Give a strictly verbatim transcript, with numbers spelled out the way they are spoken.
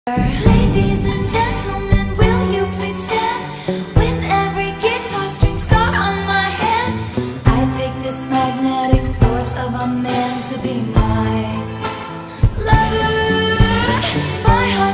Ladies and gentlemen, will you please stand? With every guitar string scar on my hand, I take this magnetic force of a man to be mine.